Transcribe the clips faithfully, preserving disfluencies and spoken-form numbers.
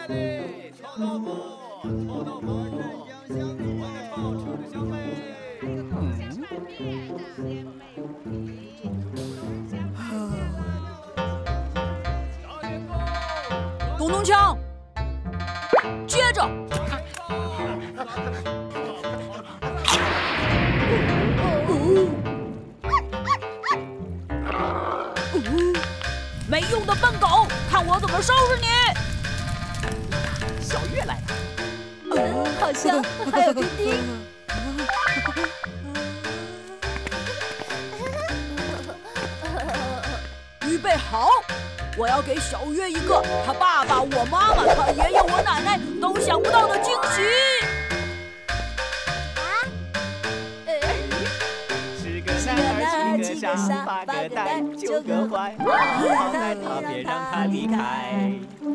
的，臭豆腐，臭豆腐，真香香，闻着臭，吃着香呗。 咚咚锵，接着。没用的笨狗，看我怎么收拾你！ 小月来了， 嗯，好像还有丁丁。 预备好，我要给小月一个他爸爸、我妈妈、他爷爷、我奶奶都想不到的惊喜。 七个傻，八个呆，九个坏，好在他别让他离开。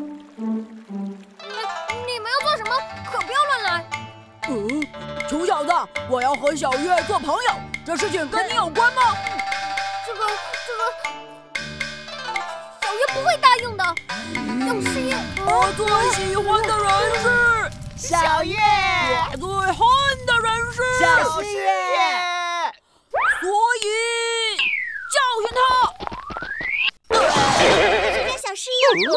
你们要做什么？可不要乱来！ 嗯，穷小子，我要和小月做朋友，这事情跟你有关吗？ 这个，这个，小月不会答应的。小希， 我最喜欢的人是小月， 我最恨的人是小希。 所以教训他。 是这小失业。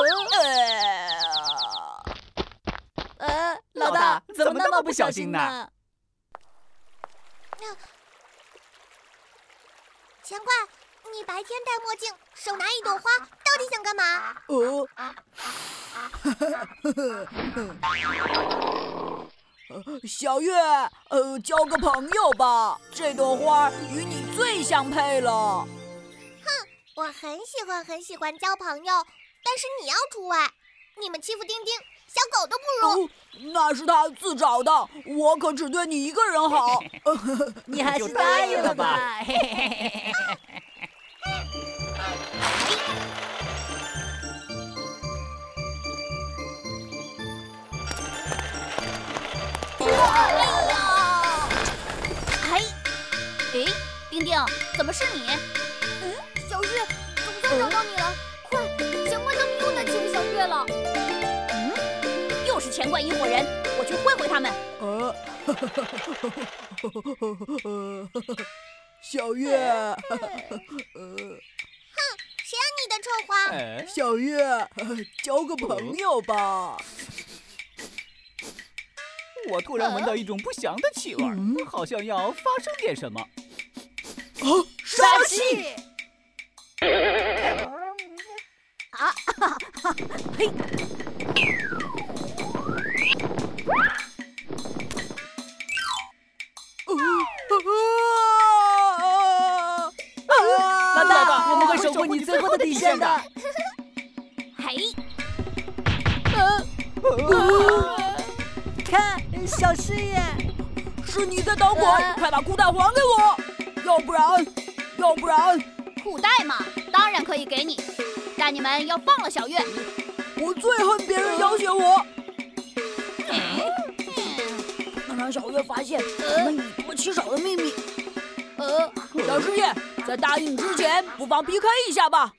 呃， 呃， 老大怎么那么不小心呢？ 钱怪，你白天戴墨镜，手拿一朵花，到底想干嘛？ 呃，小月，呃，交个朋友吧，这朵花与你最相配了。 哼，我很喜欢很喜欢交朋友，但是你要除外。你们欺负丁丁，小狗都不如。 哦，那是他自找的，我可只对你一个人好。 你还是答应了吧？哎呀！哎，哎，丁丁，怎么是你？嗯，小月，总算找到你了！快，钱怪他们又在欺负小月了。 嗯，又是钱怪一伙人，我去会会他们。 呃，小月， 哼，谁要你的臭花？ 哎、 小月，交个朋友吧。 我突然闻到一种不祥的气味，嗯、好像要发生点什么。 哦，杀气！ 啊！嘿！ 老大，我们会守护你最后的底线的。 嘿！ 看，小师爷， 是你在捣鬼，快把裤带还给我，要不然，要不然， 裤带嘛，当然可以给你，但你们要放了小月。 我最恨别人要挟我，能让小月发现我们以多欺少的秘密。呃，小师爷，在答应之前，不妨 P K 一下吧。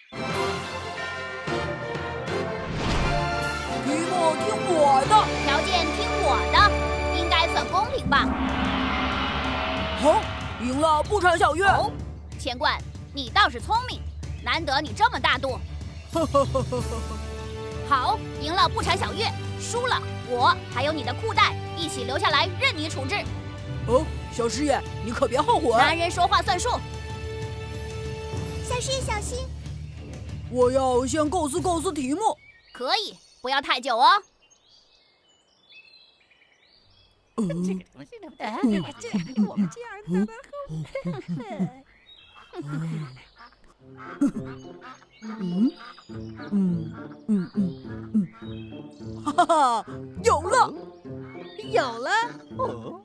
题目听我的， 条件听我的，应该算公平吧？ 好，赢了不传小月。 哦，钱怪，你倒是聪明，难得你这么大度。好，赢了不传小月，输了我还有你的裤带一起留下来，任你处置。 哦，小师爷，你可别后悔。 男人说话算数。 小师爷小心。 我要先构思构思题目。 可以，不要太久哦。 这个东西，哎，这我们这样的。 嗯嗯嗯嗯嗯，哈哈，有了， 有了。 哦，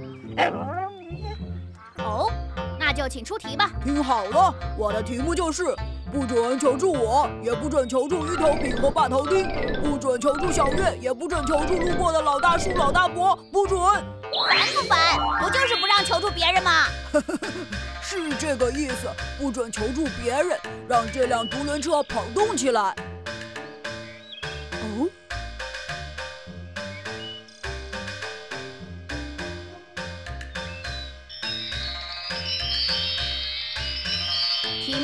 哦，那就请出题吧。 听好了，我的题目就是：不准求助我，也不准求助鱼头饼和大头丁，不准求助小月，也不准求助路过的老大叔、老大伯，不准。 烦不烦？不就是不让求助别人吗？ 是这个意思，不准求助别人，让这辆独轮车跑动起来。哦，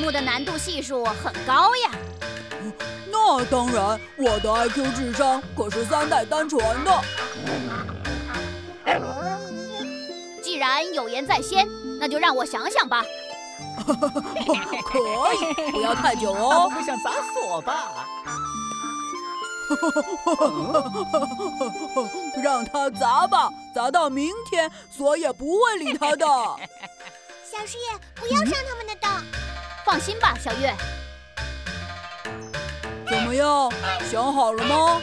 目的难度系数很高呀。 那当然，我的 I Q 智商可是三代单传的。 既然有言在先，那就让我想想吧。 可以，不要太久哦。 不想砸锁吧？ 让他砸吧，砸到明天，锁也不会理他的。 小师爷，不要上他们的当。 放心吧，小月。 怎么样，想好了吗？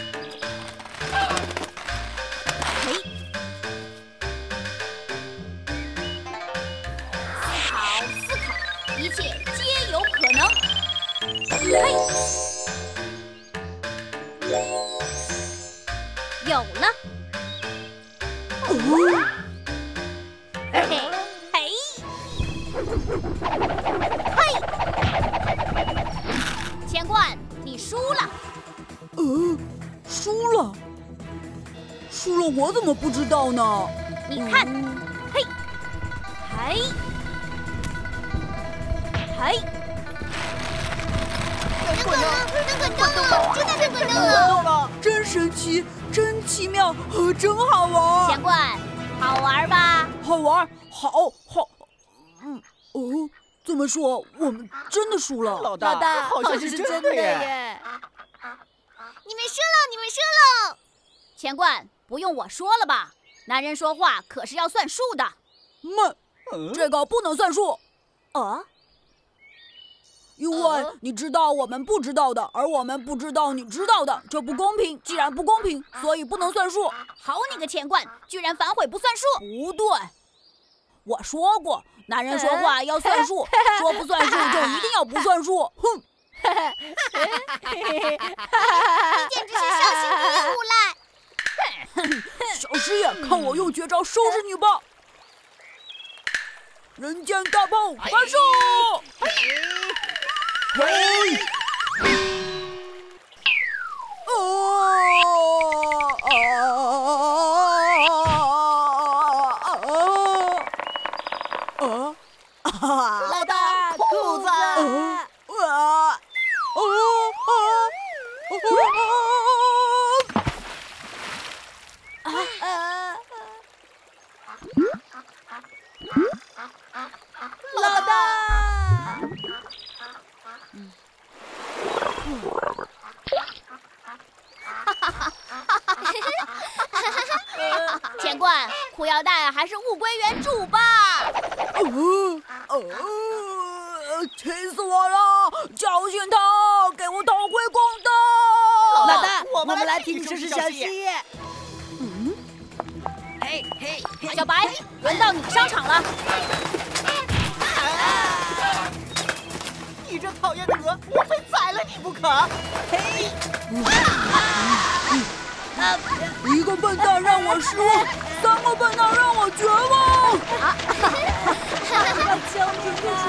嘿，思考思考，一切皆有可能。嘿，有了。 哦嘿嘿，嘿，钱冠，你输了。 呃，输了，输了，我怎么不知道呢？ 你看， 嗯嘿，嘿，嘿， 能滚了，能滚动了，真的能滚动了！ 动了！ 真神奇，真奇妙，呃，真好玩。 钱冠，好玩吧？ 好玩，好好，嗯，哦，这么说，我们真的输了。 老大， 老大， 好像是真的耶！ 耶！ 你们输了，你们输了！ 钱冠，不用我说了吧？男人说话可是要算数的。 慢， 嗯这个不能算数， 哦， 因为你知道我们不知道的，而我们不知道你知道的，这不公平。既然不公平，所以不能算数。 好你个钱冠，居然反悔不算数！ 不对，我说过，男人说话要算数，说不算数就一定要不算数。哼！ 你简直是小心地无赖！ 小师爷，看我用绝招收拾你吧！人间大炮发射！嘿！啊啊啊！ 老大，裤子！ 啊！ 老大！ 钱冠，裤腰带还是物归原主吧。 呃呃，气死我了！教训他，给我讨回公道！ 老大， 我我们来们来听听说是说是小西小西。 嗯， 嘿嘿嘿！ 小白，轮到你上场了。 你这讨厌的鹅，我非宰了你不可！ 嘿！ 一个笨蛋让我失望，三个笨蛋让我绝望。 要救命啊！